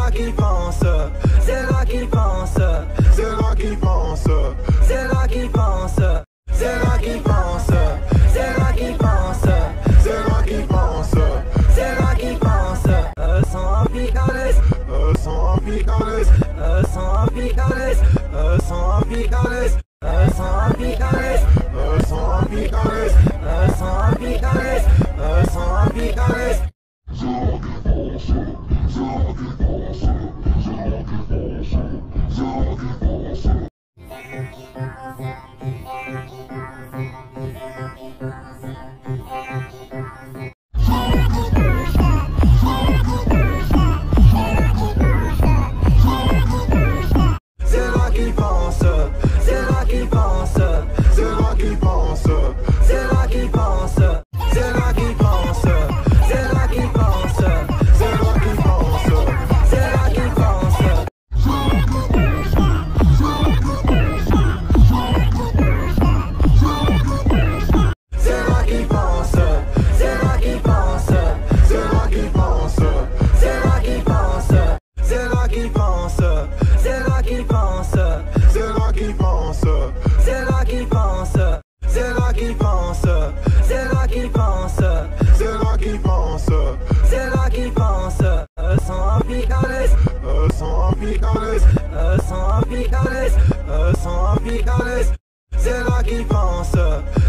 là qui pense, c'est là qui pense, c'est là qui pense, c'est là qui pense, c'est là qui pense, c'est là qui pense, c'est là qui pense, c'est là qui pense. Sans picales, sans picales, sans picales, sans picales, sans picales, sans picales, sans picales, sans picales. C'est là qui pense, c'est là qui pense, c'est là qui pense, c'est là qui pense, c'est là qui pense, c'est là qui pense, c'est là qui pense, c'est là qui pense. C'est là qui pense, c'est là qui pense, c'est là qui pense, c'est là qui pense, c'est là qui pense, c'est là qui pense, c'est là qui pense, c'est là qui pense, c'est là qui pense, c'est là qui pense, c'est là qui pense, c'est là qui pense. Sans picales, sans picales, sans picales, sans picales. C'est là qui pense.